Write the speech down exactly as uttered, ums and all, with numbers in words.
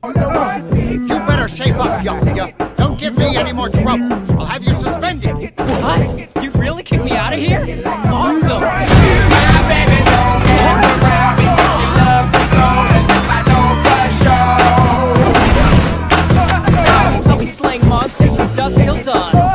You better shape up, young ya. Don't give me any more trouble. I'll have you suspended. What? You really kicked me out of here? Awesome! I'll be slaying monsters from dusk till dawn.